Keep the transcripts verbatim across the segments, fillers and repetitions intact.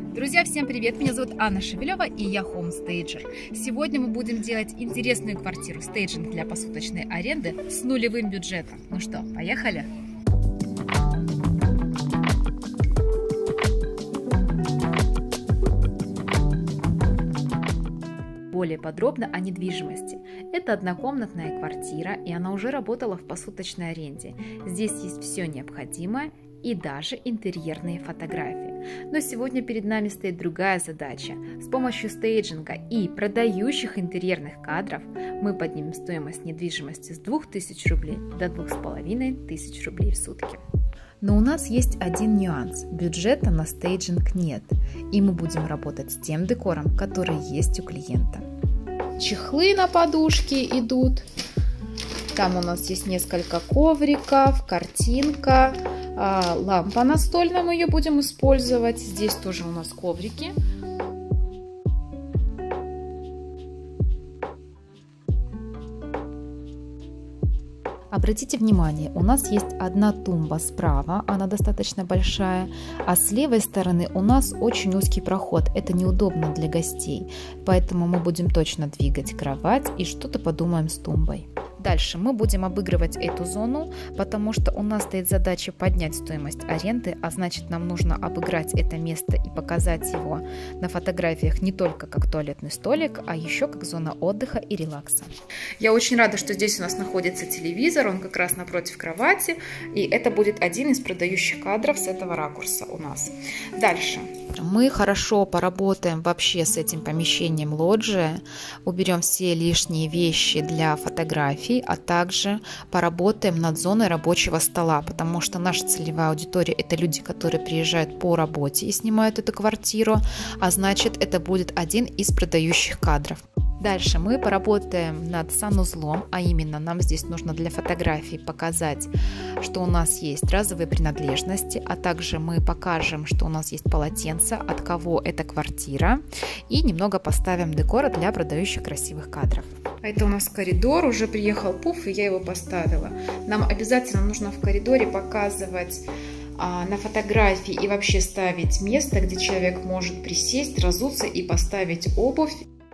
Друзья, всем привет! Меня зовут Анна Шевелева и я Homestager. Сегодня мы будем делать интересную квартиру, стейджинг для посуточной аренды с нулевым бюджетом. Ну что, поехали? Более подробно о недвижимости. Это однокомнатная квартира, и она уже работала в посуточной аренде. Здесь есть все необходимое и даже интерьерные фотографии. Но сегодня перед нами стоит другая задача. С помощью стейджинга и продающих интерьерных кадров мы поднимем стоимость недвижимости с двух тысяч рублей до двух с половиной тысяч рублей в сутки. Но у нас есть один нюанс. Бюджета на стейджинг нет, и мы будем работать с тем декором, который есть у клиента. Чехлы на подушки идут. Там у нас есть несколько ковриков, картинка, лампа настольная, мы ее будем использовать. Здесь тоже у нас коврики. Обратите внимание, у нас есть одна тумба справа, она достаточно большая, а с левой стороны у нас очень узкий проход. Это неудобно для гостей, поэтому мы будем точно двигать кровать и что-то подумаем с тумбой. Дальше мы будем обыгрывать эту зону, потому что у нас стоит задача поднять стоимость аренды, а значит нам нужно обыграть это место и показать его на фотографиях не только как туалетный столик, а еще как зона отдыха и релакса. Я очень рада, что здесь у нас находится телевизор, он как раз напротив кровати, и это будет один из продающих кадров с этого ракурса у нас. Дальше. Мы хорошо поработаем вообще с этим помещением лоджия, уберем все лишние вещи для фотографий, а также поработаем над зоной рабочего стола, потому что наша целевая аудитория – это люди, которые приезжают по работе и снимают эту квартиру, а значит, это будет один из продающих кадров. Дальше мы поработаем над санузлом, а именно нам здесь нужно для фотографий показать, что у нас есть разовые принадлежности, а также мы покажем, что у нас есть полотенце, от кого эта квартира, и немного поставим декора для продающих красивых кадров. А это у нас коридор, уже приехал пуф, и я его поставила. Нам обязательно нужно в коридоре показывать а, на фотографии и вообще ставить место, где человек может присесть, разуться и поставить обувь.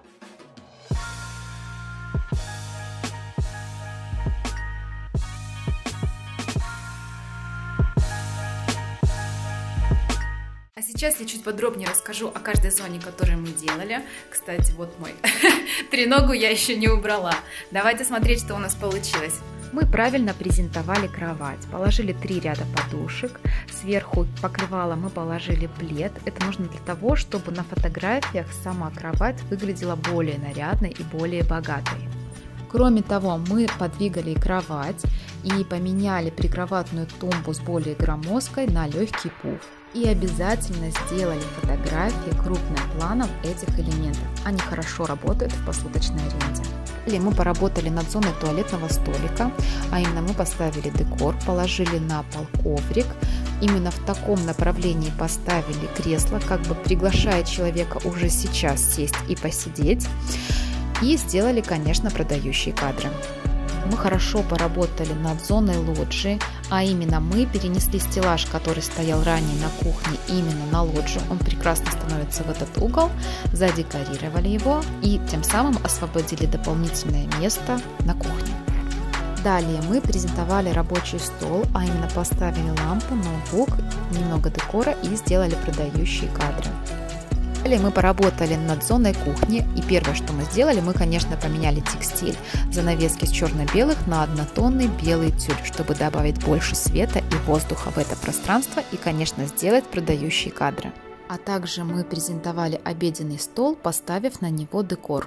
Сейчас я чуть подробнее расскажу о каждой зоне, которую мы делали. Кстати, вот мой треногу я еще не убрала. Давайте смотреть, что у нас получилось. Мы правильно презентовали кровать, положили три ряда подушек, сверху покрывала мы положили плед. Это нужно для того, чтобы на фотографиях сама кровать выглядела более нарядной и более богатой. Кроме того, мы подвигали кровать и поменяли прикроватную тумбу с более громоздкой на легкий пуф. И обязательно сделали фотографии крупным планом этих элементов. Они хорошо работают в посуточной аренде. Или мы поработали над зоной туалетного столика, а именно мы поставили декор, положили на пол коврик. Именно в таком направлении поставили кресло, как бы приглашая человека уже сейчас сесть и посидеть. И сделали, конечно, продающие кадры. Мы хорошо поработали над зоной лоджии, а именно мы перенесли стеллаж, который стоял ранее на кухне, именно на лоджию. Он прекрасно становится в этот угол, задекорировали его и тем самым освободили дополнительное место на кухне. Далее мы презентовали рабочий стол, а именно поставили лампу, ноутбук, немного декора и сделали продающие кадры. Далее мы поработали над зоной кухни, и первое, что мы сделали, мы, конечно, поменяли текстиль, занавески с черно-белых на однотонный белый тюль, чтобы добавить больше света и воздуха в это пространство и, конечно, сделать продающие кадры. А также мы презентовали обеденный стол, поставив на него декор.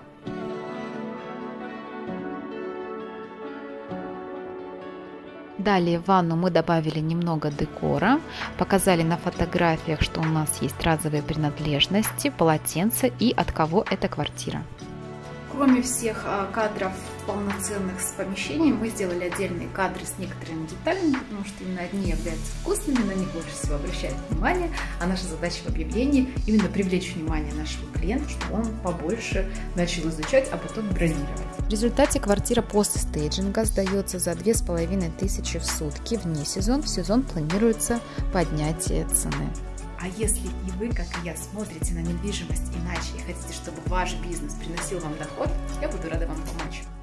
Далее в ванну мы добавили немного декора, показали на фотографиях, что у нас есть разовые принадлежности, полотенце и от кого эта квартира. Кроме всех кадров полноценных с помещением, мы сделали отдельные кадры с некоторыми деталями, потому что именно одни являются вкусными, на них больше всего обращают внимание, а наша задача в объявлении именно привлечь внимание нашего клиента, чтобы он побольше начал изучать, а потом бронировать. В результате квартира после стейджинга сдается за две с половиной тысячи в сутки вне сезон, в сезон планируется поднятие цены. А А если и вы, как и я, смотрите на недвижимость иначе и хотите, чтобы ваш бизнес приносил вам доход, я буду рада вам помочь.